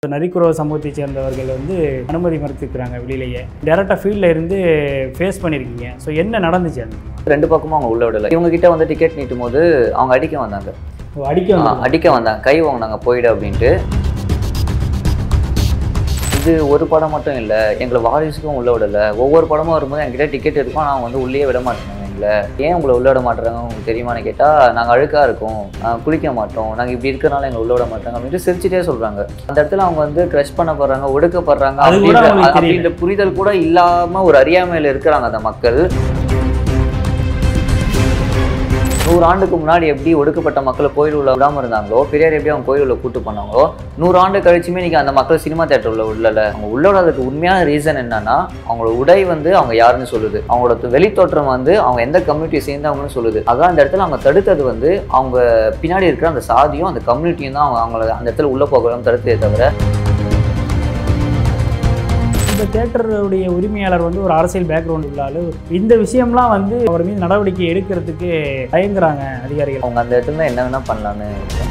நரிக்குறவ சமூகத்தை சேர்ந்தவர்கள் வந்து அனுமதி மறுத்துக்கிறாங்க வெளியிலேயே. டைரெக்டாக ஃபீல்டில் இருந்து ஃபேஸ் பண்ணியிருக்கீங்க. ஸோ என்ன நடந்துச்சு? அது ரெண்டு பக்கமும் அவங்க உள்ள விடலை. இவங்க கிட்ட வந்து டிக்கெட் நீட்டும் போது அவங்க அடிக்க வந்தாங்க. அடிக்க வந்தாங்க, கை வாங்கினாங்க போயிடு அப்படின்ட்டு. இது ஒரு படம் மட்டும் இல்லை, எங்களை வாரிசுக்கும் உள்ள விடலை. ஒவ்வொரு படமும் வரும்போது என்கிட்ட டிக்கெட் இருக்கும், நான் வந்து உள்ளே விட மாட்டேங்க. எங்களை ஏன் உங்களை உள்ள விட மாட்டேறாங்க உங்களுக்கு தெரியுமான்னு கேட்டால், நாங்கள் அழுக்காக இருக்கோம், குளிக்க மாட்டோம், நாங்கள் இப்படி இருக்கிறனால எங்களை உள்ள விட மாட்டாங்க அப்படின்ட்டு சிரிச்சிட்டே சொல்கிறாங்க. அந்த இடத்துல அவங்க வந்து க்ரஷ் பண்ணப்படுறாங்க, ஒடுக்கப்படுறாங்க அப்படின்ற புரிதல் கூட இல்லாமல் ஒரு அறியாமையில் இருக்கிறாங்க அந்த மக்கள். 100 ஆண்டுக்கு முன்னாடி எப்படி ஒடுக்கப்பட்ட மக்களை கோயில் உள்ள விடாமல் இருந்தாங்களோ, பெரியார் எப்படி அவங்க கோயில் உள்ள கூட்டு பண்ணாங்களோ, 100 ஆண்டு கழிச்சுமே இன்னைக்கு அந்த மக்கள் சினிமா தேட்டர் உள்ள உள்ளல. அவங்க உள்ளோட அதுக்கு உண்மையான ரீசன் என்னன்னா, அவங்களோட உடை வந்து அவங்க யாருன்னு சொல்லுது, அவங்களோட வெளித்தோற்றம் வந்து அவங்க எந்த கம்யூனிட்டியை சேர்ந்தவங்கன்னு சொல்லுது. அதான் அந்த இடத்துல அவங்க தடுத்தது வந்து அவங்க பின்னாடி இருக்கிற அந்த சாதியும் அந்த கம்யூனிட்டியும் தான் அவங்கள அந்த இடத்துல உள்ள போகலாம் தடுத்ததே தவிர. இந்த தேட்டருடைய உரிமையாளர் வந்து ஒரு அரசியல் பேக்ரவுண்ட் உள்ளாலும் இந்த விஷயம்லாம் வந்து அவர் மீது நடவடிக்கை எடுக்கிறதுக்கு தயங்குறாங்க அதிகாரிகள். அவங்க அந்த இடத்துல என்ன வேணா பண்ணலான்னு.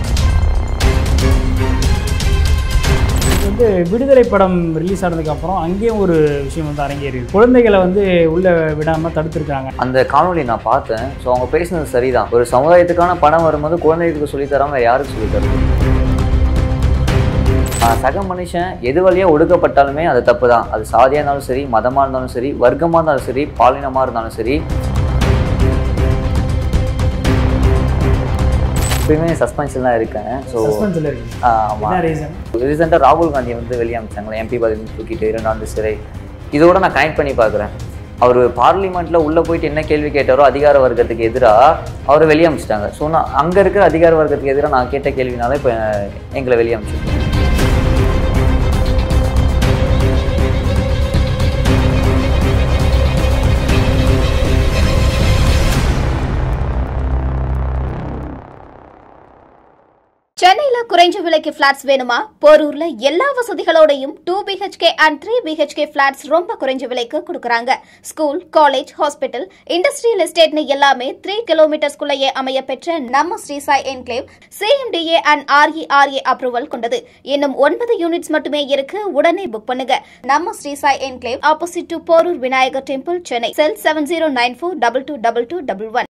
வந்து விடுதலை படம் ரிலீஸ் ஆனதுக்கு அப்புறம் அங்கேயும் ஒரு விஷயம் வந்து அரங்கேறியது. குழந்தைகளை வந்து உள்ள விடாம தடுத்துருக்காங்க. அந்த காணொலி நான் பார்த்தேன். ஸோ அவங்க பேசினது சரிதான். ஒரு சமுதாயத்துக்கான படம் வரும்போது குழந்தைகளுக்கு சொல்லித்தராம யாருக்கு சொல்லித்தரது? சக மனுஷன் எது வழியாக ஒடுக்கப்பட்டாலுமே அது தப்பு தான். அது சாதியாக இருந்தாலும் சரி, மதமாக இருந்தாலும் சரி, வர்க்கமாக இருந்தாலும் சரி, பாலினமாக இருந்தாலும் சரி. எப்பயுமே சஸ்பென்ஷன் தான் இருக்கேன். ஸோ ஆமாம், ரீசெண்டாக ராகுல் காந்தி வந்து வெளியே அமைச்சாங்களே, எம்பி பதவி தூக்கிட்டு 2 ஆண்டு சிறை. இதோட நான் கனெக்ட் பண்ணி பார்க்குறேன். அவர் பார்லிமெண்ட்டில் உள்ளே போயிட்டு என்ன கேள்வி கேட்டாரோ அதிகார வர்க்கத்துக்கு எதிராக அவரை வெளியே அமைச்சிட்டாங்க. ஸோ நான் அங்கே இருக்கிற அதிகார வர்க்கத்துக்கு எதிராக நான் கேட்ட கேள்வினால இப்போ எங்களை வெளியே அமைச்சிருக்கேன். சென்னையில குறைஞ்ச விலைக்கு பிளாட்ஸ் வேணுமா? போரூர்ல எல்லா வசதிகளோடையும் 2 BHK and 3 BHK பிளாட்ஸ் ரொம்ப குறைஞ்ச விலைக்கு கொடுக்கறாங்க. ஸ்கூல், காலேஜ், ஹாஸ்பிட்டல், இண்டஸ்ட்ரியல் எஸ்டேட்னு எல்லாமே 3 கிலோமீட்டர்ஸ்குள்ளேயே அமைய பெற்ற நம்ம Sri Sai enclave CMDA and RERA approval கொண்டது. இன்னும் 9 யூனிட்ஸ் மட்டுமே இருக்கு. உடனே புக் பண்ணுங்க. நம்ம Sri Sai enclave, opposite to Porur Vinayagar temple, Chennai. Cell 7094222211.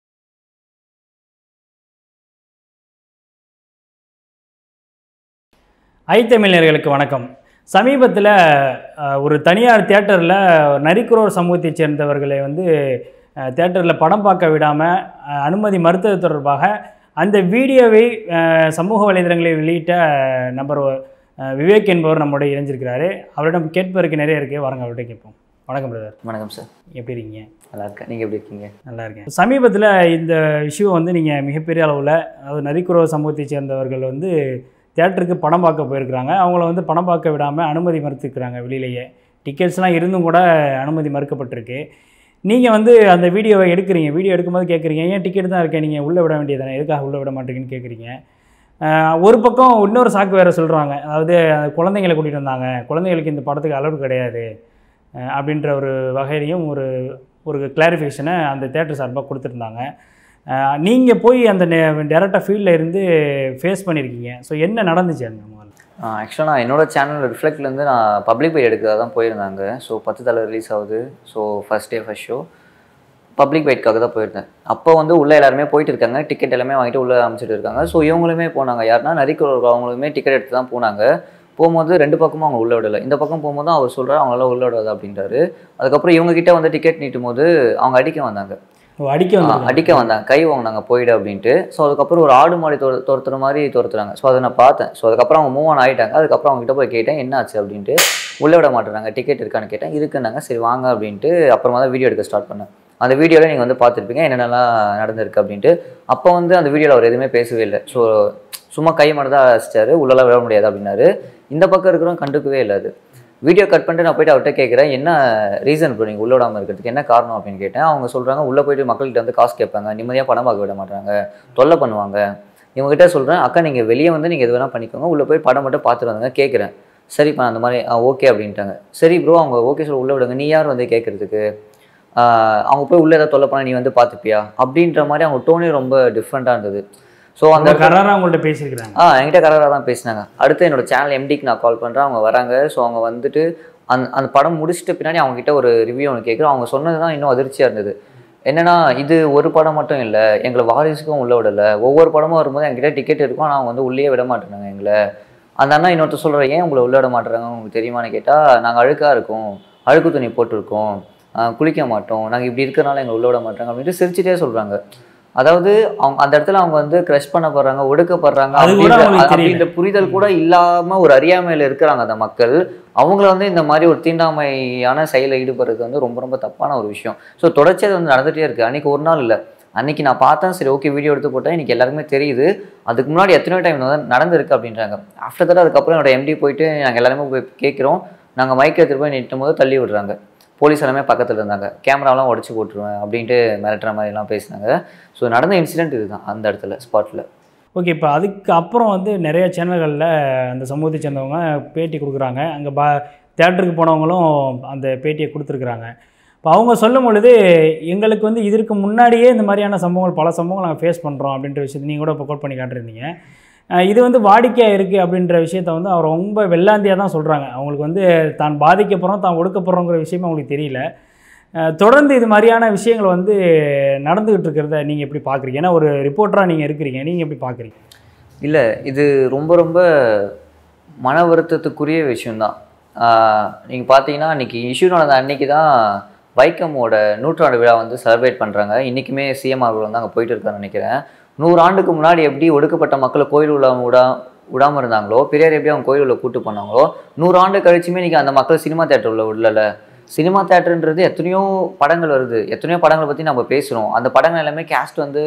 தமிழர்களுக்கு வணக்கம். சமீபத்தில் ஒரு தனியார் தியேட்டரில் நரிக்குறவர் சமூகத்தைச் சேர்ந்தவர்களை வந்து தியேட்டரில் படம் பார்க்க விடாமல் அனுமதி மறுத்தது தொடர்பாக அந்த வீடியோவை சமூக வலைதளங்களில் வெளியிட்ட நபர் விவேக் என்பவர் நம்முடைய இணைஞ்சிருக்கிறாரு. அவரிடம் கேட்பதற்கு நிறைய இருக்குது, வரங்க அவர்கிட்ட கேட்போம். வணக்கம் பிரதர். வணக்கம் சார். எப்படி இருக்கீங்க? நல்லா இருக்கேன். நீங்கள் எப்படி இருக்கீங்க? நல்லா இருக்கேன். சமீபத்தில் இந்த இஷ்யூ வந்து நீங்கள் மிகப்பெரிய அளவில், அதாவது நரிக்குறவர் சமூகத்தைச் சேர்ந்தவர்கள் வந்து தியேட்டருக்கு படம் பார்க்க போயிருக்கிறாங்க. அவங்கள வந்து படம் பார்க்க விடாமல் அனுமதி மறுத்துக்கிறாங்க வெளியிலேயே. டிக்கெட்ஸ்லாம் இருந்தும் கூட அனுமதி மறுக்கப்பட்டிருக்கு. நீங்கள் வந்து அந்த வீடியோவை எடுக்கிறீங்க. வீடியோ எடுக்கும்போது கேட்குறீங்க, ஏன் டிக்கெட் தான் இருக்கேன், நீங்கள் உள்ளே விட வேண்டியதானே, எதுக்காக உள்ளே விட மாட்டேங்கன்னு கேட்குறீங்க. ஒரு பக்கம் இன்னொரு சாக்கு வேறு சொல்கிறாங்க. அதாவது குழந்தைங்களை கூட்டிகிட்டு வந்தாங்க, குழந்தைங்களுக்கு இந்த படத்துக்கு அளவு கிடையாது அப்படின்ற ஒரு வகையிலையும் ஒரு கிளாரிஃபிகேஷனை அந்த தேட்டர் சார்பாக கொடுத்துருந்தாங்க. நீங்கள் போய் அந்த டைரெக்டாக ஃபீல்டில் இருந்து ஃபேஸ் பண்ணியிருக்கீங்க. ஸோ என்ன நடந்துச்சு அந்த மாதிரி? ஆக்சுவலாக நான் என்னோட சேனல் ரிஃப்ளெக்ட்லேருந்து நான் பப்ளிக் பைட் எடுக்கிறதா தான் போயிருந்தாங்க. ஸோ 10 தலை ரிலீஸ் ஆகுது. ஸோ ஃபஸ்ட் ஷோ பப்ளிக் பைட்காக தான் போயிருந்தேன். அப்போ வந்து உள்ளே எல்லாருமே போயிட்டு இருக்காங்க, டிக்கெட் எல்லாமே வாங்கிட்டு உள்ளே அமைச்சிட்டு இருக்காங்க. ஸோ இவங்களுமே போனாங்க. யாருன்னா நரிக்குறவர் அவங்களுமே டிக்கெட் எடுத்து தான் போனாங்க. போகும்போது 2 பக்கமும் அவங்க உள்ள விடலை. இந்த பக்கம் போகும்போது அவர் சொல்கிறார் அவங்களால உள்ள விடாது அப்படின்றாரு. அதுக்கப்புறம் இவங்ககிட்ட வந்து டிக்கெட் நீட்டும் போது அவங்க அடிக்க வந்தாங்க, கை வாங்கினாங்க போயிடு அப்படின்ட்டு. ஸோ அதுக்கப்புறம் ஒரு ஆடு மாடி துரத்துற மாதிரி துரத்துறாங்க. ஸோ அதை நான் பார்த்தேன். ஸோ அதுக்கப்புறம் அவங்க மூவ் ஆன் ஆகிட்டாங்க. அதுக்கப்புறம் அவங்ககிட்ட போய் கேட்டேன் என்ன ஆச்சு அப்படின்ட்டு. உள்ளே விட மாட்டேறாங்க, டிக்கெட் இருக்கான்னு கேட்டேன். இருக்குன்னாங்க. சரி வாங்க அப்படின்ட்டு அப்புறமா தான் வீடியோ எடுக்க ஸ்டார்ட் பண்ணேன். அந்த வீடியோவில் நீங்கள் வந்து பார்த்துருப்பீங்க என்னென்னலாம் நடந்திருக்கு அப்படின்ட்டு. அப்போ வந்து அந்த வீடியோவில் அவர் எதுவுமே பேசவே இல்லை. ஸோ சும்மா கை மட்டும் தான் அடிச்சிட்டாரு, உள்ளெல்லாம் விட முடியாது அப்படின்னாரு. இந்த பக்கம் இருக்கிறவங்க கண்டுக்கவே இல்லை. அது வீடியோ கட் பண்ணிட்டு நான் போய்ட்டு அவர்கிட்ட கேட்குறேன், என்ன ரீசன் இப்போ நீங்கள் உள்ள விடாமல் இருக்கிறதுக்கு என்ன காரணம் அப்படின்னு கேட்டேன். அவங்க சொல்கிறாங்க, உள்ளே போய்ட்டு மக்கள்கிட்ட வந்து காசு கேட்பாங்க, நிம்மதியாக படம் பார்க்க விட மாட்டாங்க, தொல்லை பண்ணுவாங்க. இவங்ககிட்ட சொல்கிறேன், அக்கா நீங்கள் வெளியே வந்து நீங்கள் எது வேணால் பண்ணிக்கோங்க, உள்ளே போய் படம் மட்டும் பார்த்துட்டு வந்தாங்க. கேட்குறேன், சரிப்பா அந்த மாதிரி ஓகே அப்படின்ட்டாங்க. சரி ப்ரோ அவங்க ஓகே சொல்ல உள்ளே விடுங்க, நீ யார் வந்து கேட்குறதுக்கு, அவங்க போய் உள்ளே ஏதாவது தொல்லை பண்ணால் நீ வந்து பார்த்துப்பியா அப்படின்ற மாதிரி அவங்க டோனே ரொம்ப டிஃப்ரெண்ட்டாக இருந்தது. ஸோ அந்த கராராக அவங்கள்ட்ட பேசியிருக்கிறாங்க. என்கிட்ட கராராக தான் பேசினாங்க. அடுத்து என்னோட சேனல் எம்டிக்கு நான் கால் பண்ணுறேன், அவங்க வராங்க. ஸோ அவங்க வந்துட்டு அந்த படம் முடிச்சுட்டு பின்னாடி அவங்ககிட்ட ஒரு ரிவ்யூ ஒன்று கேட்குறோம். அவங்க சொன்னது தான் இன்னும் அதிர்ச்சியாக இருந்தது. என்னன்னா, இது ஒரு படம் மட்டும் இல்லை, எங்களை வாரிசுக்கும் உள்ள விடலை. ஒவ்வொரு படமும் வரும்போது என்கிட்ட டிக்கெட் இருக்கும், ஆனால் அவங்க வந்து உள்ளே விட மாட்டேறாங்க எங்களை. அந்த அண்ணா இன்னொருத்தர் சொல்கிற, ஏன் உங்களை உள்ள விட மாட்டேறாங்க உங்களுக்கு தெரியுமான்னு கேட்டால், நாங்கள் அழுக்காக இருக்கோம், அழுக்கு துணி போட்டிருக்கோம், குளிக்க மாட்டோம், நாங்கள் இப்படி இருக்கிறனால எங்களை உள்ள விட மாட்டாங்க அப்படின்ட்டு சிரிச்சுட்டே சொல்கிறாங்க. அதாவது அவங்க அந்த இடத்துல அவங்க வந்து க்ரஷ் பண்ணப்படுறாங்க, ஒடுக்கப்படுறாங்க அப்படின்ற புரிதல் கூட இல்லாமல் ஒரு அறியாமையில் இருக்கிறாங்க அந்த மக்கள். அவங்கள வந்து இந்த மாதிரி ஒரு தீண்டாமையான செயலில் ஈடுபடுறது வந்து ரொம்ப ரொம்ப தப்பான ஒரு விஷயம். ஸோ தொடர்ச்சியாக வந்து நடந்துகிட்டே இருக்குது. அன்றைக்கி ஒரு நாள் இல்லை, அன்றைக்கி நான் பார்த்தேன், சரி ஓகே வீடியோ எடுத்து போட்டேன், இன்றைக்கி எல்லாருக்குமே தெரியுது. அதுக்கு முன்னாடி எத்தனையோ டைம் நடந்திருக்கு அப்படின்றாங்க. ஆஃப்டர் தட் அதுக்கப்புறம் என்னோட எம்டி போயிட்டு நாங்கள் எல்லாருமே போய் கேட்குறோம். நாங்கள் மைக் எடுத்துகிட்டு போய் நிட்டும் போது தள்ளி விடுறாங்க. போலீஸ் எல்லாமே பக்கத்தில் இருந்தாங்க. கேமராலாம் உடச்சி போட்டுருவேன் அப்படின்ட்டு மிரட்டுற மாதிரிலாம் பேசினாங்க. ஸோ நடந்த இன்சிடென்ட் இதுதான் அந்த இடத்துல ஸ்பாட்டில். ஓகே, இப்போ அதுக்கு அப்புறம் வந்து நிறைய சேனல்களில் அந்த சமூகத்தை சேர்ந்தவங்க பேட்டி கொடுக்குறாங்க. அங்கே தேட்டருக்கு போனவங்களும் அந்த பேட்டியை கொடுத்துருக்குறாங்க. இப்போ அவங்க சொல்லும் பொழுது, எங்களுக்கு வந்து இதற்கு முன்னாடியே இந்த மாதிரியான சம்பவங்கள் பல சம்பவங்கள் நாங்கள் ஃபேஸ் பண்ணுறோம் அப்படின்ற விஷயத்தை நீங்கள் கூட இப்போ கோட் பண்ணி காட்டிருந்தீங்க. இது வந்து வாடிக்கையாக இருக்குது அப்படின்ற விஷயத்த வந்து அவர் ரொம்ப வெள்ளாந்தியாக தான் சொல்கிறாங்க. அவங்களுக்கு வந்து தான் பாதிக்கப்படுறோம், தான் ஒடுக்கப்படுறோங்கிற விஷயமே அவங்களுக்கு தெரியல. தொடர்ந்து இது மாதிரியான விஷயங்கள் வந்து நடந்துக்கிட்டு இருக்கிறத நீங்கள் எப்படி பார்க்குறீங்க? ஏன்னா ஒரு ரிப்போர்ட்டராக நீங்கள் இருக்கிறீங்க, நீங்கள் எப்படி பார்க்குறீங்க? இல்லை, இது ரொம்ப ரொம்ப மன வருத்தத்துக்குரிய விஷயந்தான். நீங்கள் பார்த்தீங்கன்னா, அன்றைக்கி இஷ்யூ நடந்த அன்றைக்கி தான் வைக்கமோட 100ஆண்டு விழா வந்து செலிப்ரேட் பண்ணுறாங்க. இன்றைக்குமே சிஎம் அவர்கள் வந்து அங்கே போயிட்டு இருக்காருன்னு நினைக்கிறேன். 100 ஆண்டுக்கு முன்னாடி எப்படி ஒடுக்கப்பட்ட மக்களை கோயில் உள்ள விடாமல் இருந்தாங்களோ, பெரியார் எப்படி அவங்க கோயில் உள்ள கூட்டு பண்ணாங்களோ, 100 ஆண்டு கழிச்சுமே இன்றைக்கி அந்த மக்கள் சினிமா தேட்டர் உள்ள விடலை. சினிமா தேட்டருன்றது எத்தனையோ படங்கள் வருது, எத்தனையோ படங்களை பற்றி நம்ம பேசுகிறோம். அந்த படங்கள் எல்லாமே கேஸ்ட் வந்து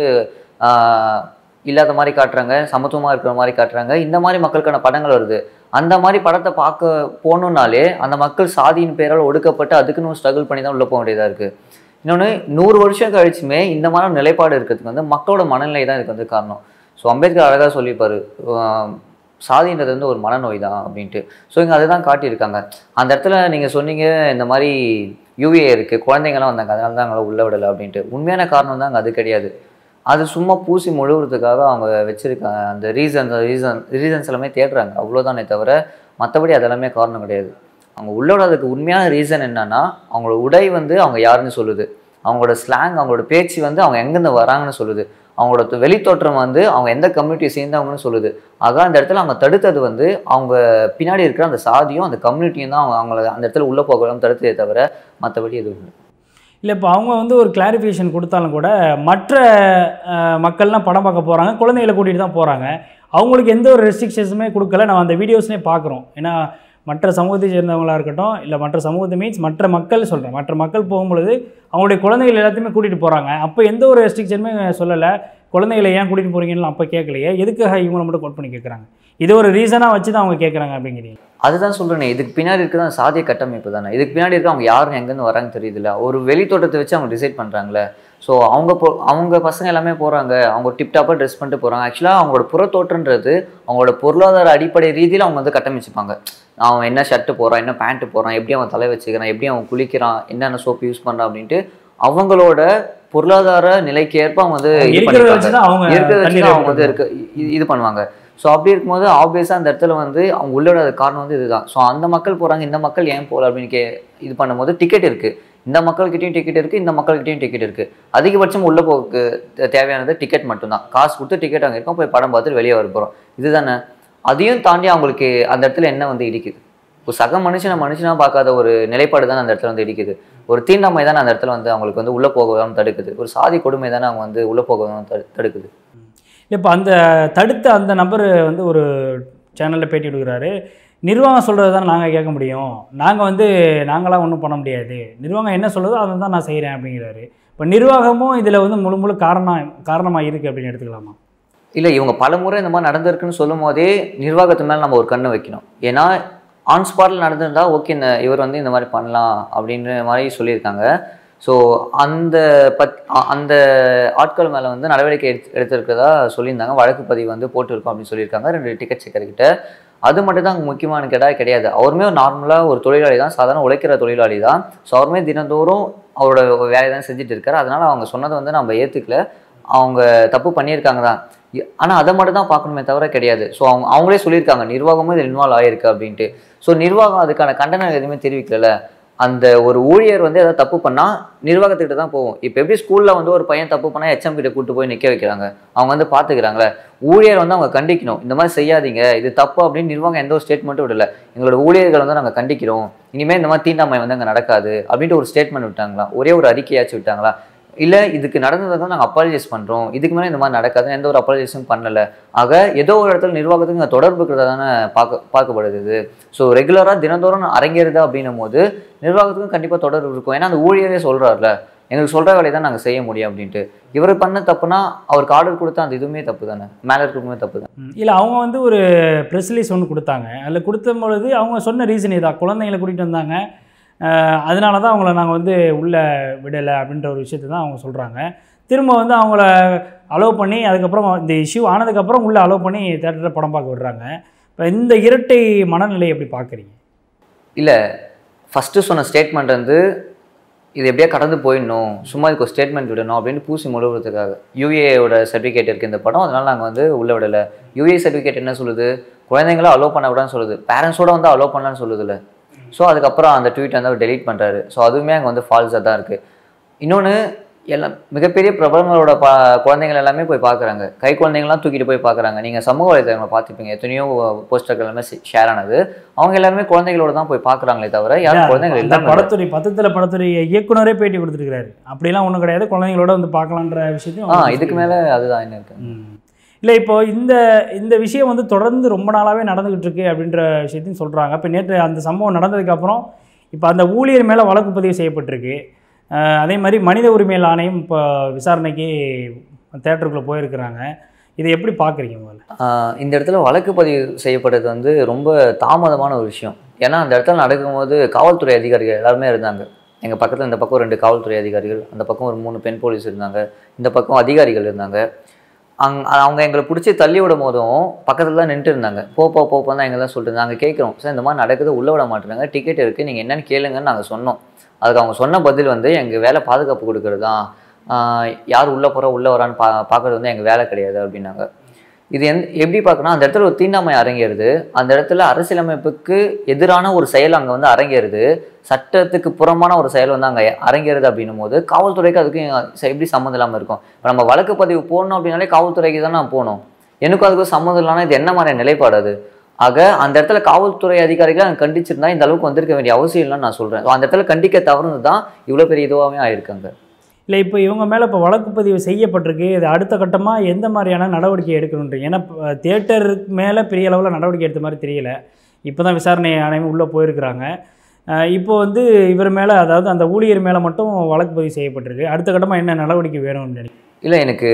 இல்லாத மாதிரி காட்டுறாங்க, சமத்துவமாக இருக்கிற மாதிரி காட்டுறாங்க. இந்த மாதிரி மக்களுக்கான படங்கள் வருது. அந்த மாதிரி படத்தை பார்க்க போகணுன்னாலே அந்த மக்கள் சாதியின் பேரால் ஒடுக்கப்பட்டு அதுக்குன்னு ஸ்ட்ரகிள் பண்ணி தான் உள்ளே போக வேண்டியதாக இருக்குது. இன்னொன்று, 100 வருஷம் கழிச்சுமே இந்த மாதிரி நிலைப்பாடு இருக்கிறதுக்கு வந்து மக்களோட மனநிலை தான் இதுக்கு வந்து காரணம். ஸோ அம்பேத்கர் அழகாக சொல்லியிருப்பார், சாதின்றது வந்து ஒரு மனநோய் தான் அப்படின்ட்டு. ஸோ இங்கே அதை தான் காட்டியிருக்காங்க. அந்த இடத்துல நீங்கள் சொன்னீங்க இந்த மாதிரி யூஏ இருக்குது, குழந்தைங்கள்லாம் வந்தாங்க, அதனால தான் அவங்கள உள்ள விடலை அப்படின்ட்டு. உண்மையான காரணம் தான் அங்கே அது கிடையாது. அது சும்மா பூசி முழுகிறதுக்காக அவங்க வச்சுருக்காங்க. அந்த ரீசன்ஸ் எல்லாமே தேடுறாங்க, அவ்வளோதானே தவிர மற்றபடி அதெல்லாமே காரணம் கிடையாது. அவங்க உள்ளோட அதுக்கு உண்மையான ரீசன் என்னன்னா, அவங்களோட உடை வந்து அவங்க யாருன்னு சொல்லுது, அவங்களோட ஸ்லாங், அவங்களோட பேச்சு வந்து அவங்க எங்கேருந்து வராங்கன்னு சொல்லுது, அவங்களோட வெளித்தோற்றம் வந்து அவங்க எந்த கம்யூனிட்டியை சேர்ந்தவங்கன்னு சொல்லுது. ஆக அந்த இடத்துல அவங்க தடுத்தது வந்து அவங்க பின்னாடி இருக்கிற அந்த சாதியும் அந்த கம்யூனிட்டியும் தான் அவங்கள அந்த இடத்துல உள்ளே போகலாம் தடுத்ததே தவிர மற்றபடி எதுவும் இல்லை. இல்லை, இப்போ அவங்க வந்து ஒரு கிளாரிஃபிகேஷன் கொடுத்தாலும் கூட மற்ற மக்கள்லாம் படம் பார்க்க போகிறாங்க, குழந்தைகளை கூட்டிகிட்டு தான் போகிறாங்க. அவங்களுக்கு எந்த ஒரு ரெஸ்ட்ரிக்ஷன்ஸுமே கொடுக்கல. நம்ம அந்த வீடியோஸ்னே பார்க்குறோம். ஏன்னா மற்ற சமூகத்தை சேர்ந்தவங்களாக இருக்கட்டும், இல்லை மற்ற சமூகத்தை மீன்ஸ் மற்ற மக்கள் சொல்கிறேன், மற்ற மக்கள் போகும்பொழுது அவங்களுடைய குழந்தைகள் எல்லாத்தையுமே கூட்டிகிட்டு போகிறாங்க. அப்போ எந்த ஒரு ரெஸ்ட்ரிக்ஷனுமே சொல்லலை. குழந்தைகளை ஏன் கூட்டிகிட்டு போகிறீங்கன்னு அப்போ கேட்கலையே, எதுக்காக இவங்களை மட்டும் கோட் பண்ணி கேட்குறாங்க? இது ஒரு ரீசனாக வச்சு தான் அவங்க கேட்குறாங்க அப்படிங்கிறீங்க. அதுதான் சொல்கிறேனே, இதுக்கு பின்னாடி இருக்கிற அந்த சாதிய கட்டமைப்பு தானே. இதுக்கு பின்னாடி இருக்க அவங்க யாரும் எங்கேருந்து வராங்கன்னு தெரியுதுல்ல. ஒரு வெளித்தோட்டத்தை வச்சு அவங்க டிசைட் பண்ணுறாங்களே. ஸோ அவங்க பசங்க எல்லாமே போகிறாங்க, அவங்க டிப்டாப்பாக ட்ரெஸ் பண்ணிட்டு போகிறாங்க. ஆக்சுவலாக அவங்களோட புறத்தோற்றன்றது அவங்களோட பொருளாதார அடிப்படை ரீதியில் அவங்க வந்து கட்டமைச்சுப்பாங்க. அவன் என்ன ஷர்ட்டு போகிறான், என்ன பேண்ட்டு போகிறான், எப்படி அவன் தலை வச்சுக்கிறான், எப்படி அவன் குளிக்கிறான், என்னென்ன சோப்பு யூஸ் பண்ணுறான் அப்படின்ட்டு அவங்களோட பொருளாதார நிலைக்கு ஏற்ப அவங்க வந்து அவங்க வந்து இது பண்ணுவாங்க. ஸோ அப்படி இருக்கும்போது ஆப்வியஸாக அந்த இடத்துல வந்து அவங்க உள்ளோட காரணம் வந்து இதுதான். ஸோ அந்த மக்கள் போகிறாங்க, இந்த மக்கள் ஏன் போகல அப்படின்னு இது பண்ணும்போது டிக்கெட் இருக்குது, இந்த மக்கள்கிட்டையும் டிக்கெட் இருக்குது, இந்த மக்கள்கிட்டையும் டிக்கெட் இருக்குது. அதிகபட்சம் உள்ளே போக்கு தேவையானது டிக்கெட் மட்டும்தான். காசு கொடுத்து டிக்கெட் அங்கே இருக்கோம், போய் படம் பார்த்துட்டு வெளியே வர போகிறோம், இதுதானே. அதையும் தாண்டி அவங்களுக்கு அந்த இடத்துல என்ன வந்து இடிக்குது, ஒரு சக மனுஷனாக பார்க்காத ஒரு நிலைப்பாடு தானே அந்த இடத்துல வந்து இடிக்குது. ஒரு தீண்டாமை தானே அந்த இடத்துல வந்து அவங்களுக்கு வந்து உள்ளே போகவும் தடுக்குது. ஒரு சாதி கொடுமை தானே அவங்க வந்து உள்ளே போகவும் தடுக்குது. இப்போ அந்த தடுத்த அந்த நபர் வந்து ஒரு சேனலில் பேட்டி கொடுக்குறாரு. நிர்வாகம் சொல்கிறது தான் நாங்கள் கேட்க முடியும், நாங்களாம் ஒன்றும் பண்ண முடியாது, நிர்வாகம் என்ன சொல்கிறதோ அதை தான் நான் செய்கிறேன் அப்படிங்கிறாரு. இப்போ நிர்வாகமும் இதில் வந்து முழு காரணமாக இருக்குது அப்படின்னு எடுத்துக்கலாமா? இல்லை, இவங்க பல முறை இந்த மாதிரி நடந்திருக்குன்னு சொல்லும் போதே நிர்வாகத்து மேலே நம்ம ஒரு கண்ணு வைக்கணும். ஏன்னா ஆன் ஸ்பாட்டில் நடந்திருந்தால் ஓகே, இவர் வந்து இந்த மாதிரி பண்ணலாம் அப்படின்ற மாதிரி சொல்லியிருக்காங்க. ஸோ அந்த ஆட்கள் மேலே வந்து நடவடிக்கை எடுத்திருக்கிறதா சொல்லியிருந்தாங்க. வழக்கு பதிவு வந்து போட்டிருக்கோம் அப்படின்னு சொல்லியிருக்காங்க 2 டிக்கெட் செக்கர்கிட்ட. அது மட்டும் தான் முக்கியமான கிடையாது. அவருமே நார்மலாக ஒரு தொழிலாளி தான், சாதாரண உழைக்கிற தொழிலாளி தான். ஸோ அவருமே தினந்தோறும் அவரோட வேலையை தான் செஞ்சுட்டு இருக்காரு. அதனால் அவங்க சொன்னதை வந்து நம்ம ஏற்றுக்கல. அவங்க தப்பு பண்ணியிருக்காங்க தான். ஆனால் அதை மட்டும் தான் பார்க்கணுமே தவிர கிடையாது. ஸோ அவங்களே சொல்லியிருக்காங்க நிர்வாகமும் இதில் இன்வால்வ் ஆகிருக்கு அப்படின்ட்டு. ஸோ நிர்வாகம் அதுக்கான கண்டனம் எதுவுமே தெரிவிக்கல. அந்த ஒரு ஊழியர் வந்து ஏதாவது தப்பு பண்ணால் நிர்வாகத்துக்கிட்ட தான் போகும். இப்போ எப்படி ஸ்கூலில் வந்து ஒரு பையன் தப்பு பண்ணால் HM கிட்ட கூப்பிட்டு போய் நிற்க வைக்கிறாங்க, அவங்க வந்து பார்த்துக்கிறாங்களே. ஊழியர் வந்து அவங்க கண்டிக்கணும், இந்த மாதிரி செய்யாதீங்க, இது தப்பு அப்படின்னு நிர்வாகம் எந்த ஒரு ஸ்டேட்மெண்ட்டும் விடல. எங்களோட ஊழியர்கள் வந்து நாங்கள் கண்டிக்கிறோம், இனிமேல் இந்த மாதிரி தீண்டாமை வந்து அங்கே நடக்காது அப்படின்ட்டு ஒரு ஸ்டேட்மெண்ட் விட்டாங்களா? ஒரே ஒரு அறிக்கையாச்சும் விட்டாங்களா? இல்லை இதுக்கு நடந்ததை நாங்கள் அப்பாலஜைஸ் பண்ணுறோம், இதுக்கு மேலே இந்த மாதிரி நடக்காதுன்னு எந்த ஒரு அப்பாலஜைஸும் பண்ணலை. ஆக ஏதோ ஒரு இடத்துல நிர்வாகத்துக்கு இங்கே தொடர்பு இருக்கிறதா தானே பார்க்கப்படுது இது. ஸோ ரெகுலராக தினந்தோறும் அரங்கேறுது அப்படின்னும் போது நிர்வாகத்துக்கும் கண்டிப்பாக தொடர்பு இருக்கும். ஏன்னா அந்த ஊழியரே சொல்கிறார்ல, எங்களுக்கு சொல்கிற வேலையை தான் நாங்கள் செய்ய முடியும் அப்படின்ட்டு. இவர் பண்ண தப்புனா அவருக்கு ஆர்டர் கொடுத்தா அந்த இதுவுமே தப்பு தானே, மேலே இருக்கிறதுமே தப்பு தான். இல்லை, அவங்க வந்து ஒரு ப்ரெஸ் ரிலீஸ் ஒன்று கொடுத்தாங்க. அதில் கொடுத்த பொழுது அவங்க சொன்ன ரீசன் இதான், குழந்தைங்களை கூட்டிகிட்டு வந்தாங்க, அதனால தான் அவங்கள நாங்கள் வந்து உள்ளே விடலை அப்படின்ற ஒரு விஷயத்தை தான் அவங்க சொல்கிறாங்க. திரும்ப வந்து அவங்கள அலோவ் பண்ணி அதுக்கப்புறம் இந்த இஷ்யூ ஆனதுக்கப்புறம் உள்ளே அலோவ் பண்ணி தேட்டரில் படம் பார்க்க விடுறாங்க. இப்போ இந்த இரட்டை மனநிலை எப்படி பார்க்குறீங்க? இல்லை, ஃபஸ்ட்டு சொன்ன ஸ்டேட்மெண்ட் வந்து இது எப்படியா கடந்து போயிடணும், சும்மா இதுக்கு ஒரு ஸ்டேட்மெண்ட் விடணும் அப்படின்னு பூசி முழுவதுக்காக. யூஏயோட சர்டிஃபிகேட் இருக்குது இந்த படம், அதனால் நாங்கள் வந்து உள்ளே விடலை. யூஏ சர்டிஃபிகேட் என்ன சொல்லுது, குழந்தைங்கள அலோவ் பண்ண விடான்னு சொல்லுது, பேரண்ட்ஸோட வந்து அலோவ் பண்ணலான்னு சொல்லுதில்ல. ஸோ அதுக்கப்புறம் அந்த ட்வீட் வந்து அவர் டெலீட் பண்ணுறாரு. ஸோ அதுவுமே அங்கே வந்து ஃபால்ஸாக தான் இருக்குது. இன்னொன்று, எல்லாம் மிகப்பெரிய பிரபலங்களோட குழந்தைங்கள் எல்லாமே போய் பார்க்குறாங்க, கை குழந்தைங்களாம் தூக்கிட்டு போய் பார்க்குறாங்க. நீங்கள் சமூக வலைதளங்களை பார்த்துப்பீங்க, எத்தனையோ போஸ்டர்கள் எல்லாமே ஷேர் ஆனது, அவங்க எல்லாருமே குழந்தைகளோட தான் போய் பார்க்குறாங்களே தவிர யாரும் குழந்தைகள் இல்லை. படத்துறை படத்துறை இயக்குனரே பேட்டி கொடுத்துருக்காரு, அப்படிலாம் ஒன்றும் கிடையாது, குழந்தைங்களோட வந்து பார்க்கலான்ற விஷயத்தையும் இதுக்கு மேலே அதுதான் என்ன இருக்கு. இல்லை, இப்போ இந்த விஷயம் வந்து தொடர்ந்து ரொம்ப நாளாகவே நடந்துக்கிட்டு இருக்கு அப்படின்ற விஷயத்தையும் சொல்கிறாங்க. இப்போ நேற்று அந்த சம்பவம் நடந்ததுக்கப்புறம் இப்போ அந்த ஊழியர் மேலே வழக்கு பதிவு செய்யப்பட்டிருக்கு. அதே மாதிரி மனித உரிமைகள் ஆணையம் இப்போ விசாரணைக்கு தேட்டருக்குள்ளே போயிருக்கிறாங்க. இதை எப்படி பார்க்குறீங்க முதல்ல? இந்த இடத்துல வழக்கு பதிவு செய்யப்பட்டது வந்து ரொம்ப தாமதமான ஒரு விஷயம். ஏன்னா அந்த இடத்துல நடக்கும்போது காவல்துறை அதிகாரிகள் எல்லாருமே இருந்தாங்க. எங்கள் பக்கத்தில் இந்த பக்கம் 2 காவல்துறை அதிகாரிகள், அந்த பக்கம் ஒரு 3 பெண் போலீஸ் இருந்தாங்க, இந்த பக்கம் அதிகாரிகள் இருந்தாங்க. அவங்க எங்களை பிடிச்சி தள்ளி விடும் போதும் பக்கத்தில் தான் நின்றுட்டு இருந்தாங்க. போப்போ தான் எங்கெல்லாம் சொல்லிட்டு நாங்கள் கேட்குறோம், சார் இந்த மாதிரி நடக்குது, உள்ளே விட மாட்டேறாங்க, டிக்கெட் இருக்குது, நீங்கள் என்னென்னு கேளுங்கன்னு நாங்கள் சொன்னோம். அதுக்கு அவங்க சொன்ன பதில் வந்து எங்கள் வேலை பாதுகாப்பு கொடுக்குறது தான், யார் உள்ளே உள்ளே வரான்னு பார்க்குறது வந்து எங்கள் வேலை கிடையாது அப்படின்னாங்க. இது எப்படி பார்க்கணும், அந்த இடத்துல ஒரு தீண்டாமை அரங்கேறுது, அந்த இடத்துல அரசியலமைப்புக்கு எதிரான ஒரு செயல் அங்கே வந்து அரங்கேறுது, சட்டத்துக்கு புறமான ஒரு செயல் வந்து அங்கே அரங்கேறுது அப்படின்னும் போது காவல்துறைக்கு அதுக்கு எப்படி சம்மந்தம் இல்லாமல் இருக்கும்? இப்போ நம்ம வழக்கு பதிவு போடணும் அப்படின்னாலே காவல்துறைக்கு தான் நான் போகணும், எனக்கும் அதுக்கு சம்மந்தம் இல்லைன்னா இது என்ன மாதிரி நிலைப்பாடு அது? ஆக அந்த இடத்துல காவல்துறை அதிகாரிகள் அங்கே கண்டிச்சிருந்தா இந்த அளவுக்கு வந்திருக்க வேண்டிய அவசியம் இல்லைன்னு நான் சொல்கிறேன். அந்த இடத்துல கண்டிக்க தவறுனது தான் இவ்வளோ பெரிய இதுவாகவே ஆயிருக்காங்க. இல்லை, இப்போ இவங்க மேலே இப்போ வழக்கு பதிவு செய்யப்பட்டிருக்கு, இது அடுத்த கட்டமாக எந்த மாதிரியான நடவடிக்கை எடுக்கணுன்றீங்க? ஏன்னா தியேட்டருக்கு மேலே பெரிய அளவில் நடவடிக்கை எடுத்த மாதிரி தெரியல. இப்போ தான் விசாரணை ஆணையம் உள்ளே போயிருக்கிறாங்க. இப்போ வந்து இவர் மேலே, அதாவது அந்த ஊழியர் மேலே மட்டும் வழக்கு பதிவு செய்யப்பட்டிருக்கு, அடுத்த கட்டமாக என்ன நடவடிக்கை வேணும்னு நினைக்கிறேன்? இல்லை, எனக்கு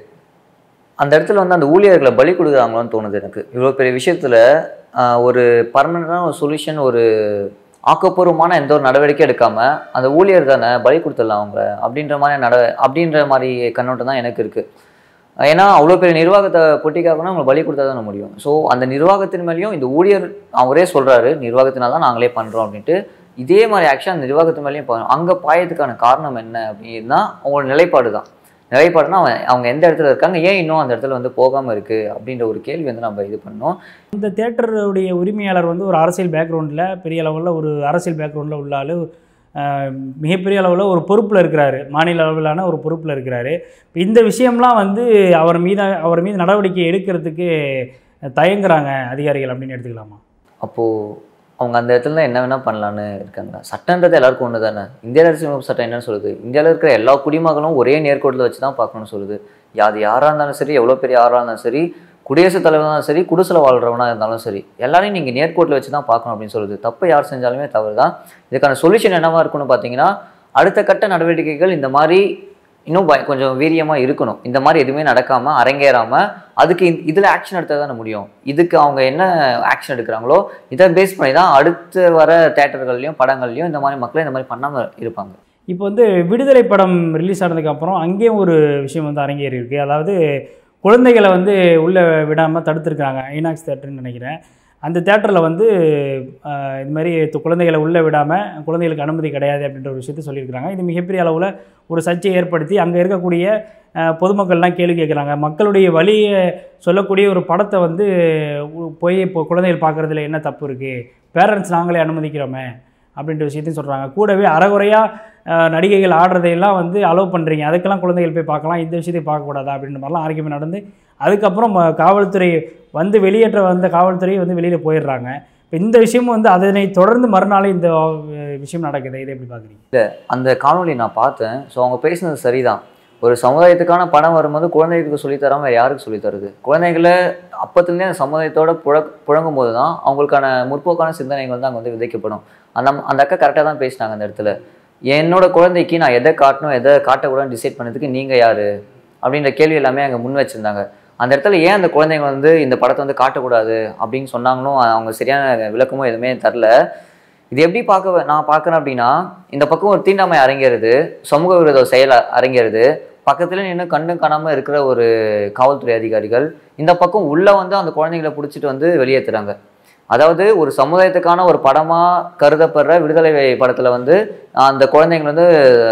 அந்த இடத்துல வந்து அந்த ஊழியர்களை பலி கொடுக்குறாங்களோன்னு தோணுது எனக்கு. இவ்வளோ பெரிய விஷயத்தில் ஒரு பர்மனண்டான ஒரு சொல்யூஷன், ஒரு ஆக்கப்பூர்வமான எந்த ஒரு நடவடிக்கை எடுக்காமல் அந்த ஊழியர் தானே பலி கொடுத்துடலாம் அவங்க அப்படின்ற மாதிரி கண்ணோட்டம் தான் எனக்கு இருக்குது. ஏன்னா அவ்வளோ பெரிய நிர்வாகத்தை பொட்டிக்காகனா அவங்களை பலி கொடுத்தா தானே முடியும். ஸோ அந்த நிர்வாகத்தின் மேலேயும் இந்த ஊழியர் அவரே சொல்கிறாரு, நிர்வாகத்தினால தான் நாங்களே பண்ணுறோம் அப்படின்ட்டு. இதே மாதிரி ஆக்ஷன் அந்த நிர்வாகத்து மேலேயும் அங்கே பாயத்துக்கான காரணம் என்ன அப்படின்னா அவங்களோட நிலைப்பாடு தான். நிலைப்பாடுனா அவங்க எந்த இடத்துல இருக்காங்க, ஏன் இன்னும் அந்த இடத்துல வந்து போகாமல் இருக்குது அப்படின்ற ஒரு கேள்வி வந்து நம்ம இது பண்ணோம். இந்த தேட்டருடைய உரிமையாளர் வந்து ஒரு அரசியல் பேக்ரவுண்டில், பெரிய அளவில் ஒரு அரசியல் பேக்ரவுண்டில் உள்ள ஆள், மிகப்பெரிய அளவில் ஒரு பொறுப்பில் இருக்கிறாரு, மாநில அளவிலான ஒரு பொறுப்பில் இருக்கிறாரு. இந்த விஷயம்லாம் வந்து அவர் மீது நடவடிக்கை எடுக்கிறதுக்கு தயங்குறாங்க அதிகாரிகள் அப்படின்னு எடுத்துக்கலாமா? அப்போது அவங்க அந்த இடத்துல என்ன வேணால் பண்ணலான்னு இருக்காங்க. சட்டன்றது எல்லாருக்கும் ஒன்று தானே. இந்திய அரசியலமைப்பு சட்டம் என்னன்னு சொல்லுது, இந்தியாவில் இருக்கிற எல்லா குடிமக்களும் ஒரே நேர்கோட்டில் வச்சு தான் பார்க்கணும்னு சொல்லுது. யாராக இருந்தாலும் சரி, எவ்வளோ பெரிய யாராக இருந்தாலும் சரி, குடியரசுத் தலைவராக இருந்தாலும் சரி, குடிசில் வாழ்கிறவனாக இருந்தாலும் சரி, எல்லாரையும் நீங்கள் நேர்கோட்டில் வச்சு தான் பார்க்கணும் அப்படின்னு சொல்லுது. தப்பு யார் செஞ்சாலுமே தவறு தான். இதுக்கான சொல்யூஷன் என்னவா இருக்குன்னு பார்த்தீங்கன்னா, அடுத்த கட்ட நடவடிக்கைகள் இந்த மாதிரி இன்னும் கொஞ்சம் வீரியமாக இருக்கணும். இந்த மாதிரி எதுவுமே நடக்காமல் அரங்கேறாமல் அதுக்கு இதில் ஆக்ஷன் எடுத்தால் தானே முடியும். இதுக்கு அவங்க என்ன ஆக்ஷன் எடுக்கிறாங்களோ இதை பேஸ் பண்ணி தான் அடுத்து வர தேட்டர்கள்லையும் படங்கள்லையும் இந்த மாதிரி மக்களை இந்த மாதிரி பண்ணாமல் இருப்பாங்க. இப்போ வந்து விடுதலை படம் ரிலீஸ் ஆனதுக்கப்புறம் அங்கேயும் ஒரு விஷயம் வந்து அரங்கேறி இருக்குது. அதாவது குழந்தைகளை வந்து உள்ளே விடாமல் தடுத்துருக்காங்க, ஐநாக்ஸ் தேட்டர்னு நினைக்கிறேன். அந்த தேட்டரில் வந்து இது மாதிரி குழந்தைகளை உள்ளே விடாமல் குழந்தைகளுக்கு அனுமதி கிடையாது அப்படின்ற ஒரு விஷயத்தை சொல்லியிருக்கிறாங்க. இது மிகப்பெரிய அளவில் ஒரு சர்ச்சையை ஏற்படுத்தி அங்கே இருக்கக்கூடிய பொதுமக்கள்லாம் கேள்வி கேட்குறாங்க. மக்களுடைய வழியை சொல்லக்கூடிய ஒரு படத்தை வந்து போய் இப்போ குழந்தைகள் பார்க்குறதுல என்ன தப்பு இருக்குது, பேரண்ட்ஸ் நாங்களே அனுமதிக்கிறோமே அப்படின்ற விஷயத்தையும் சொல்கிறாங்க. கூடவே அறகுறையாக நடிகைகள் ஆடுறதையெல்லாம் வந்து அலோவ் பண்ணுறீங்க, அதுக்கெல்லாம் குழந்தைகள் போய் பார்க்கலாம், இந்த விஷயத்தை பார்க்கக்கூடாதா அப்படின்ற மாதிரிலாம் ஆர்கியூமெண்ட் நடந்து அதுக்கப்புறம் காவல்துறை வந்து வெளியேற்ற வந்த காவல்துறை வந்து வெளியில் போயிடுறாங்க. இப்போ இந்த விஷயமும் வந்து அதனை தொடர்ந்து மறுநாளே இந்த விஷயம் நடக்குது. இதை எப்படி பார்க்குறீங்க? இல்லை, அந்த காணொலி நான் பார்த்தேன். ஸோ அவங்க பேசுனது சரிதான். ஒரு சமுதாயத்துக்கான படம் வரும்போது குழந்தைகளுக்கு சொல்லித்தராமல் வேறு யாருக்கு சொல்லித்தருது? குழந்தைகளை அப்பத்துலேருந்தே அந்த சமுதாயத்தோட புழங்கும் போது தான் அவங்களுக்கான முற்போக்கான சிந்தனைகள் வந்து அங்கே வந்து விதைக்கப்படும். அந்த அக்கா கரெக்டாக தான் பேசினாங்க அந்த இடத்துல. என்னோட குழந்தைக்கு நான் எதை காட்டணும் எதை காட்டக்கூடாதுன்னு டிசைட் பண்ணதுக்கு நீங்கள் யார் அப்படின்ற கேள்வி எல்லாமே அங்கே முன் வச்சுருந்தாங்க. அந்த இடத்துல ஏன் அந்த குழந்தைங்க வந்து இந்த படத்தை வந்து காட்டக்கூடாது அப்படின்னு சொன்னாங்களோ அவங்க சரியான விளக்கமும் எதுவுமே தரல. இது எப்படி நான் பார்க்குறேன் அப்படின்னா, இந்த பக்கம் ஒரு தீண்டாமை அரங்கேறுது, சமூக விரோத செயல் அரங்கேறுது, பக்கத்துல நின்று கண்டும் காணாமல் இருக்கிற ஒரு காவல்துறை அதிகாரிகள் இந்த பக்கம் உள்ளே வந்து அந்த குழந்தைங்களை பிடிச்சிட்டு வந்து வெளியேற்றுறாங்க. அதாவது ஒரு சமுதாயத்துக்கான ஒரு படமாக கருதப்படுற விடுதலை படத்தில் வந்து அந்த குழந்தைங்களை வந்து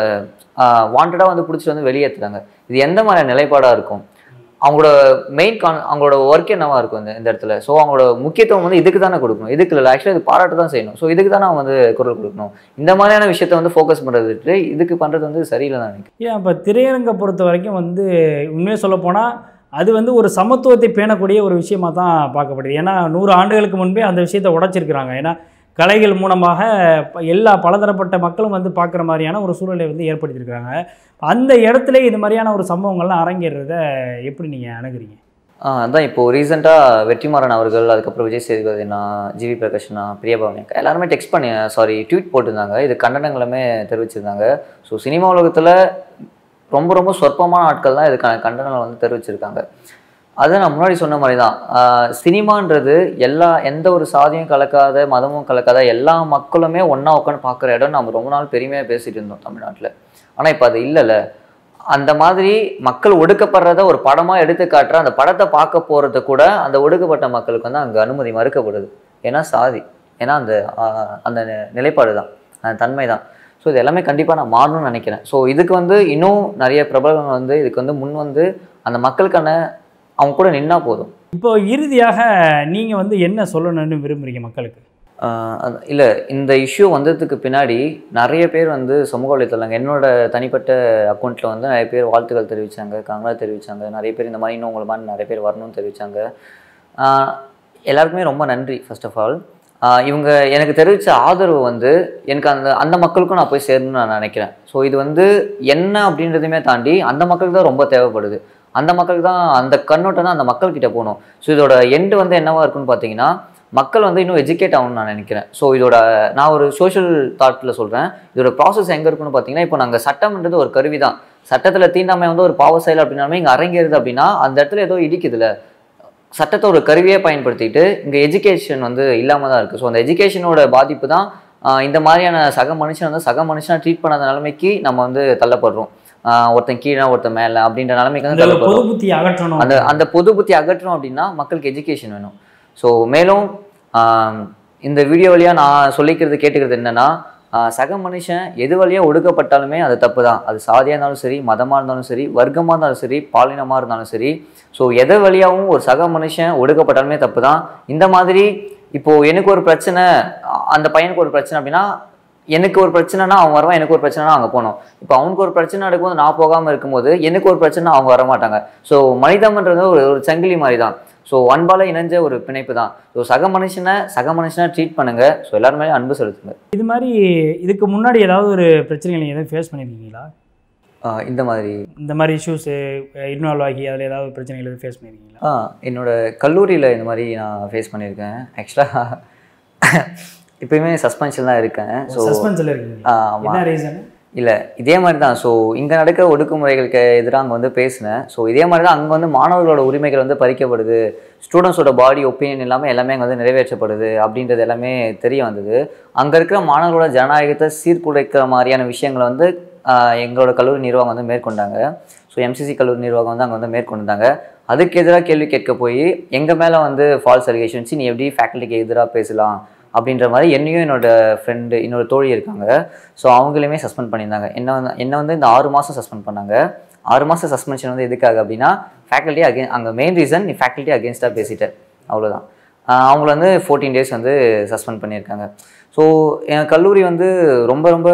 வாண்டடாக வந்து பிடிச்சிட்டு வந்து வெளியேற்றுறாங்க. இது எந்த மாதிரி நிலைப்பாடாக இருக்கும்? அவங்களோட அவங்களோட ஒர்க் என்னவா இருக்கும் இந்த இடத்துல? ஸோ அவங்களோட முக்கியத்துவம் வந்து இதுக்கு தானே கொடுக்கணும், இதுக்கு இல்லை, ஆக்சுவலாக இது பாராட்டு தான் செய்யணும். ஸோ இதுக்கு தானே அவங்க வந்து குரல் கொடுக்கணும். இந்த மாதிரியான விஷயத்த வந்து ஃபோக்கஸ் பண்ணுறது இதுக்கு பண்ணுறது வந்து சரியில்லை தான் நினைக்கிறேன். ஏன் இப்போ திரையரங்கை பொறுத்த வரைக்கும் வந்து உண்மையாக சொல்லப்போனால் அது வந்து ஒரு சமத்துவத்தை பேணக்கூடிய ஒரு விஷயமாக தான் பார்க்கப்படுது. ஏன்னா 100 ஆண்டுகளுக்கு முன்பே அந்த விஷயத்தை உடைச்சிருக்கிறாங்க. ஏன்னா கலைகள் மூலமாக எல்லா பலதரப்பட்ட மக்களும் வந்து பார்க்குற மாதிரியான ஒரு சூழலை வந்து ஏற்படுத்தியிருக்கிறாங்க. அந்த இடத்துல இது மாதிரியான ஒரு சம்பவங்கள்லாம் அரங்கேறத எப்படி நீங்கள் அணுகுறீங்க? அதான் இப்போது ரீசெண்டாக வெற்றிமாறன் அவர்கள், அதுக்கப்புறம் விஜய் சேதுபதினா, ஜிவி பிரகாஷ்னா, பிரியபாவனி எல்லாருமே ட்வீட் போட்டிருந்தாங்க. இது கண்டனங்களுமே தெரிவிச்சிருந்தாங்க. ஸோ சினிமா உலகத்தில் ரொம்ப ரொம்ப சொற்பமான ஆட்கள் தான் இதுக்கான கண்டனங்களை வந்து தெரிவிச்சிருக்காங்க. அதை நான் முன்னாடி சொன்ன மாதிரி தான், சினிமான்றது எந்த ஒரு சாதியும் கலக்காத, மதமும் கலக்காத எல்லா மக்களுமே ஒன்றா உட்காந்து பார்க்குற இடம் நம்ம ரொம்ப நாள் பெருமையாக பேசிகிட்டு இருந்தோம் தமிழ்நாட்டில். ஆனால் இப்போ அது இல்லைல்ல. அந்த மாதிரி மக்கள் ஒடுக்கப்படுறத ஒரு படமாக எடுத்து காட்டுற அந்த படத்தை பார்க்க போகிறது கூட அந்த ஒடுக்கப்பட்ட மக்களுக்கு வந்து அங்கே அனுமதி மறுக்கப்படுது. ஏன்னா சாதி, ஏன்னா அந்த நிலைப்பாடு தான், அந்த தன்மை தான். ஸோ இது எல்லாமே கண்டிப்பாக நான் மாறணும்னு நினைக்கிறேன். ஸோ இதுக்கு வந்து இன்னும் நிறைய பிரபலங்கள் வந்து இதுக்கு வந்து முன் வந்து அந்த மக்களுக்கான அவங்க கூட நின்னா போதும். இப்போ இறுதியாக நீங்கள் வந்து என்ன சொல்லணும்னு விரும்புகிறீங்க மக்களுக்கு? இல்லை, இந்த இஷ்யூ வந்ததுக்கு பின்னாடி நிறைய பேர் வந்து சமூக வலைத்தளங்க என்னோட தனிப்பட்ட அக்கௌண்ட்டில் வந்து நிறைய பேர் வாழ்த்துக்கள் தெரிவித்தாங்க, கங்கரா தெரிவித்தாங்க. நிறைய பேர் இந்த மாதிரி இன்னும் உங்களை மாதிரி நிறைய பேர் வரணும்னு தெரிவித்தாங்க. எல்லாருக்குமே ரொம்ப நன்றி. ஃபர்ஸ்ட் ஆஃப் ஆல் இவங்க எனக்கு தெரிவித்த ஆதரவு வந்து எனக்கு அந்த மக்களுக்கும் நான் போய் சேரணும்னு நான் நினைக்கிறேன். ஸோ இது வந்து என்ன அப்படின்றதுமே தாண்டி அந்த மக்களுக்கு தான் ரொம்ப தேவைப்படுது. அந்த மக்களுக்கு தான் அந்த கண்ணோட்டம் தான் அந்த மக்கள்கிட்ட போகணும். ஸோ இதோட எண்டு வந்து என்னவா இருக்குன்னு பார்த்தீங்கன்னா, மக்கள் வந்து இன்னும் எஜுகேட் ஆகணும்னு நான் நினைக்கிறேன். ஸோ நான் ஒரு சோஷியல் தாட்டில் சொல்கிறேன். இதோட ப்ராசஸ் எங்கே இருக்குன்னு பார்த்தீங்கன்னா, இப்போ நாங்கள் சட்டம்ன்றது ஒரு கருவி தான். சட்டத்தில் தீண்டாமை வந்து ஒரு பாவ செயல் அப்படின்னாலுமே இங்கே அரங்கேறுது அப்படின்னா அந்த இடத்துல ஏதோ இடிக்குதுல. சட்டத்தை ஒரு கருவியே பயன்படுத்திட்டு இங்கே எஜுகேஷன் வந்து இல்லாமல் தான் இருக்குது. ஸோ அந்த எஜுகேஷனோட பாதிப்பு தான் இந்த மாதிரியான சக மனுஷனாக ட்ரீட் பண்ணாத நிலைமைக்கு நம்ம வந்து தள்ளப்படுறோம். ஒருத்தன் கீழே ஒருத்தன் மேலே அப்படின்ற நிலைமைக்கு வந்து தள்ளப்படுறோம். அந்த பொது புத்தி அகற்றணும் அப்படின்னா மக்களுக்கு எஜுகேஷன் வேணும். ஸோ மேலும் இந்த வீடியோ வழியாக நான் கேட்டுக்கிறது என்னென்னா, சக மனுஷன் எது வழியாக ஒடுக்கப்பட்டாலுமே அது தப்பு தான். அது சாதியாக இருந்தாலும் சரி, மதமாக இருந்தாலும் சரி, வர்க்கமாக இருந்தாலும் சரி, பாலினமாக இருந்தாலும் சரி. ஸோ எது வழியாகவும் ஒரு சக மனுஷன் ஒடுக்கப்பட்டாலுமே தப்பு தான். இந்த மாதிரி இப்போது எனக்கு ஒரு பிரச்சனை, அந்த பையனுக்கு ஒரு பிரச்சனை அப்படின்னா, எனக்கு ஒரு பிரச்சனைனா அவன் வருவான், எனக்கு ஒரு பிரச்சனைனா அங்கே போகணும். இப்போ அவனுக்கு ஒரு பிரச்சனை நடக்கும்போது நான் போகாமல் இருக்கும்போது எனக்கு ஒரு பிரச்சனை அவங்க வரமாட்டாங்க. ஸோ மனிதம்ன்றது ஒரு சங்கிலி மாதிரி தான். ஸோ அன்பால் இணைஞ்ச ஒரு பிணைப்பு தான். ஸோ சக மனுஷனை ட்ரீட் பண்ணுங்க. ஸோ எல்லாருமே அன்பு செலுத்துங்க. இது மாதிரி இதுக்கு முன்னாடி ஏதாவது ஒரு பிரச்சனைகள் நீங்கள் எதுவும் ஃபேஸ் பண்ணியிருக்கீங்களா? இந்த மாதிரி இஷ்யூஸு இன்வால்வ் ஆகி அதில் ஏதாவது பிரச்சனைகள் எதுவும் ஃபேஸ் பண்ணியிருக்கீங்களா? என்னோட கல்லூரியில் இந்த மாதிரி நான் ஃபேஸ் பண்ணியிருக்கேன். ஆக்சுவலாக இப்போயுமே சஸ்பென்ஷன் தான் இருக்கேன். ஸோ சஸ்பென்ஷனில் இருக்கீங்க? என்ன ரீசன்? இல்லை, இதே மாதிரி தான். ஸோ இங்கே நடக்கிற ஒடுக்குமுறைகளுக்கு எதிராக அங்கே வந்து பேசினேன். ஸோ இதே மாதிரி தான் அங்கே வந்து மாணவர்களோட உரிமைகள் வந்து பறிக்கப்படுது, ஸ்டூடெண்ட்ஸோட பாடி ஒப்பீனியன் இல்லாமல் எல்லாமே அங்கே வந்து நிறைவேற்றப்படுது அப்படின்றது எல்லாமே தெரிய வந்தது. அங்கே இருக்கிற மாணவர்களோட ஜனநாயகத்தை சீர்குலைக்கிற மாதிரியான விஷயங்களை வந்து எங்களோட கல்லூரி நிர்வாகம் வந்து மேற்கொண்டாங்க. ஸோ எம்சிசி கல்லூரி நிர்வாகம் வந்து அங்கே வந்து மேற்கொண்டாங்க. அதுக்கு எதிராக கேள்வி கேட்க போய் எங்கள் மேலே வந்து ஃபால்ஸ் அலிகேஷன்ஸ், நீ எப்படி ஃபேக்கல்ட்டிக்கு எதிராக பேசலாம் அப்படின்ற மாதிரி என்னையும் என்னோட ஃப்ரெண்டு இன்னொரு தோழி இருக்காங்க. ஸோ அவங்களையுமே சஸ்பெண்ட் பண்ணியிருந்தாங்க. என்ன வந்து இந்த 6 மாதம் சஸ்பெண்ட் பண்ணாங்க. 6 மாதம் சஸ்பென்ஷன் வந்து எதுக்காக அப்படின்னா ஃபேக்கல்ட்டி அங்கே மெயின் ரீசன் நீ ஃபேக்கல்ட்டி அகேன்ஸ்டாக பேசிட்டேன், அவ்வளோதான். அவங்கள வந்து 14 days வந்து சஸ்பெண்ட் பண்ணியிருக்காங்க. ஸோ என் கல்லூரி வந்து ரொம்ப ரொம்ப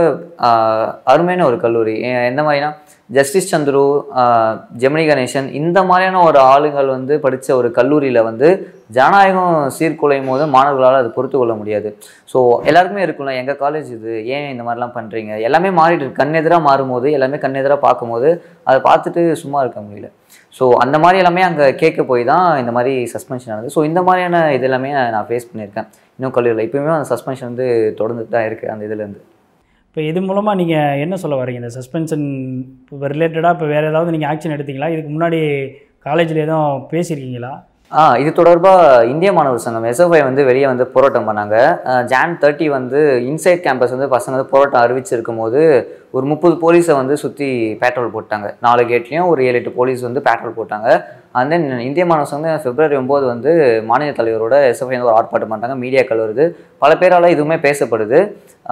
அருமையான ஒரு கல்லூரி. எந்த மாதிரினா ஜஸ்டிஸ் சந்துரு, ஜெமினி கணேசன் இந்த மாதிரியான ஒரு ஆளுங்கள் வந்து படித்த ஒரு கல்லூரியில் வந்து ஜனநாயகம் சீர்குலையும் போது மாணவர்களால் அது பொறுத்து கொள்ள முடியாது. ஸோ எல்லாருக்குமே இருக்கும்ல, எங்கள் காலேஜ் இது ஏன் இந்த மாதிரிலாம் பண்ணுறீங்க, எல்லாமே மாறிட்டு இருக்கு. கண்ணெதிராக மாறும்போது எல்லாமே கண்ணெதிராக பார்க்கும்போது அதை பார்த்துட்டு சும்மா இருக்க முடியல. ஸோ அந்த மாதிரி எல்லாமே அங்கே கேட்க போய் தான் இந்த மாதிரி சஸ்பென்ஷன் ஆனது. ஸோ இந்த மாதிரியான இது எல்லாமே நான் ஃபேஸ் பண்ணியிருக்கேன் இன்னும் கல்லூரியில். இப்போயுமே அந்த சஸ்பென்ஷன் வந்து தொடர்ந்துட்டு தான் இருக்குது அந்த இதுலேருந்து. இப்போ இது மூலமாக நீங்கள் என்ன சொல்ல வரீங்க? இந்த சஸ்பென்ஷன் ரிலேட்டடாக இப்போ வேறு ஏதாவது நீங்கள் ஆக்ஷன் எடுத்தீங்களா? இதுக்கு முன்னாடி காலேஜில் எதுவும் பேசியிருக்கீங்களா? இது தொடர்பாக இந்திய மாணவர் சங்கம் SFI வந்து வெளியே வந்து போராட்டம் பண்ணாங்க. Jan 30 வந்து இன்சைட் கேம்பஸ் வந்து பசங்க வந்து போராட்டம் அறிவிச்சிருக்கும் போது ஒரு 30 போலீஸை வந்து சுற்றி பேட்ரோல் போட்டாங்க. 4 கேட்லேயும் ஒரு 7-8 போலீஸ் வந்து பேட்ரோல் போட்டாங்க. அண்ட் தென் இந்திய மாணவர் சங்கம் February 9 வந்து மாநில தலைவரோட SFI வந்து ஒரு ஆர்ப்பாட்டம் பண்ணுறாங்க. மீடியாக்கள் வருது, பல பேரால் இதுவுமே பேசப்படுது.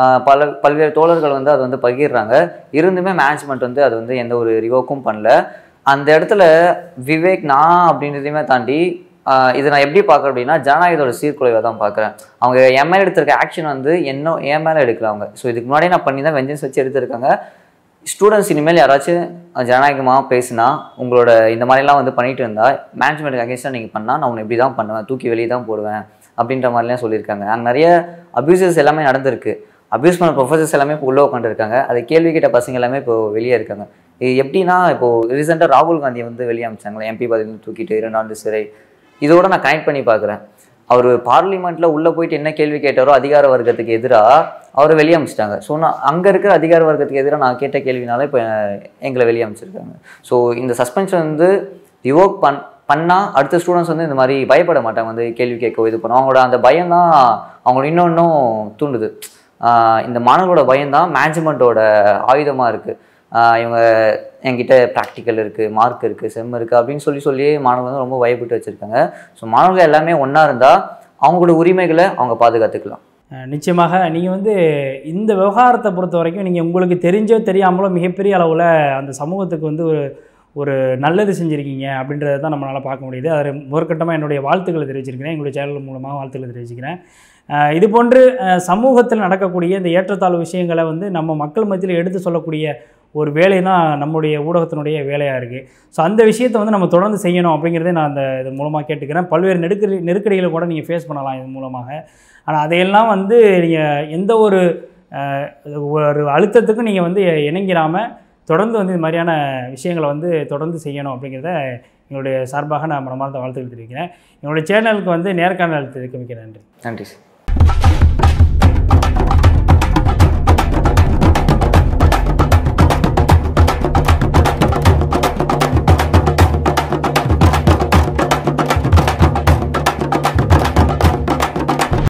பல்வேறு தோழர்கள் வந்து அது வந்து பகிர்றாங்க. இருந்துமே மேனேஜ்மெண்ட் வந்து அது வந்து எந்த ஒரு ரிவோக்கும் பண்ணல. அந்த இடத்துல விவேக் நான் அப்படின்றதையுமே தாண்டி இதை நான் எப்படி பார்க்குறேன் அப்படின்னா ஜனநாயகத்தோட சீர்குலைவை தான் பார்க்குறேன். அவங்க என் மேலே எடுத்திருக்க ஆக்ஷன் வந்து என் மேலே எடுக்கல அவங்க. ஸோ இதுக்கு முன்னாடி நான் பண்ணி தான் வெஞ்சன்ஸ் வச்சு எடுத்திருக்காங்க. ஸ்டூடெண்ட்ஸ் இனிமேல் யாராச்சும் ஜனநாயகமாக பேசினா உங்களோட இந்த மாதிரிலாம் வந்து பண்ணிட்டு இருந்தால் மேனேஜ்மெண்ட்டுக்கு அகேன்ஸ்டாக நீங்கள் பண்ணால் நான் உன்னை இப்படி தான் பண்ணுவேன், தூக்கி வெளியே தான் போடுவேன் அப்படின்ற மாதிரிலாம் சொல்லியிருக்காங்க. அங்கே நிறைய அப்யூசஸ் எல்லாமே நடந்திருக்கு. அப்யூஸ் பண்ண ப்ரொஃபஸர்ஸ் எல்லாமே இப்போ உள்ளே உட்காந்துருக்காங்க. அதை கேள்வி கேட்ட பசங்க எல்லாமே இப்போ வெளியே இருக்காங்க. இது எப்படின்னா இப்போது ரீசெண்டாக ராகுல் காந்தியை வந்து வெளியே அமைச்சாங்களே, MP பதவியில் தூக்கிட்டு 2 ஆண்டு சிறை. இதோட நான் கனெக்ட் பண்ணி பார்க்குறேன். அவர் பார்லிமெண்ட்டில் உள்ளே போயிட்டு என்ன கேள்வி கேட்டாரோ அதிகார வர்க்கத்துக்கு எதிராக அவரை வெளியே அமைச்சிட்டாங்க. ஸோ நான் அங்கே இருக்கிற அதிகார வர்க்கத்துக்கு எதிராக நான் கேட்ட கேள்வினால இப்போ எங்களை வெளியே அமைச்சிருக்காங்க. ஸோ இந்த சஸ்பென்ஷன் வந்து ரிவோக் பண்ணால் அடுத்த ஸ்டூடெண்ட்ஸ் வந்து இந்த மாதிரி பயப்பட மாட்டாங்க, வந்து கேள்வி கேட்க இது பண்ணுவோம். அவங்களோட அந்த பயம்தான் அவங்கள இன்னும் தூண்டுது. இந்த மாணவர்களோட பயம்தான் மேனேஜ்மெண்ட்டோட ஆயுதமாக இருக்குது. இவங்க என்கிட்ட ப்ராக்டிக்கல் இருக்குது, மார்க் இருக்குது, செம் இருக்குது அப்படின்னு சொல்லி மாணவர்கள் வந்து ரொம்ப பயப்பட்டு வச்சுருக்காங்க. ஸோ மாணவர்கள் எல்லாமே ஒன்றா இருந்தால் அவங்களோட உரிமைகளை அவங்க பாதுகாத்துக்கலாம். நிச்சயமாக நீங்கள் வந்து இந்த விவகாரத்தை பொறுத்த வரைக்கும் நீங்கள் உங்களுக்கு தெரிஞ்சோ தெரியாமலோ மிகப்பெரிய அளவில் அந்த சமூகத்துக்கு வந்து ஒரு நல்லது செஞ்சுருக்கீங்க அப்படின்றத தான் நம்மளால் பார்க்க முடியுது. அதில் முதற்கட்டமாக என்னுடைய வாழ்த்துக்களை தெரிவிச்சிருக்கிறேன், எங்களுடைய சேனல் மூலமாக வாழ்த்துக்களை தெரிவிச்சுக்கிறேன். இது போன்று சமூகத்தில் நடக்கக்கூடிய இந்த ஏற்றத்தாழ்வு விஷயங்களை வந்து நம்ம மக்கள் மத்தியில் எடுத்து சொல்லக்கூடிய ஒரு வேலை தான் நம்முடைய ஊடகத்தினுடைய வேலையாக இருக்குது. ஸோ அந்த விஷயத்தை வந்து நம்ம தொடர்ந்து செய்யணும் அப்படிங்கிறதே நான் அந்த இது மூலமாக கேட்டுக்கிறேன். பல்வேறு நெருக்கடிகளை கூட நீங்கள் ஃபேஸ் பண்ணலாம் இது மூலமாக. ஆனால் அதையெல்லாம் வந்து நீங்கள் எந்த ஒரு அழுத்தத்துக்கும் நீங்கள் வந்து இணங்கிறாமல் தொடர்ந்து வந்து இது மாதிரியான விஷயங்களை வந்து தொடர்ந்து செய்யணும் அப்படிங்கிறத எங்களுடைய சார்பாக நான் மனமார்ந்த வாழ்த்துக்கள் தெரிவிக்கிறேன். எங்களுடைய சேனலுக்கு வந்து நேர்காணல் தெரிவிக்க மிக்க நன்றி. நன்றி சார்.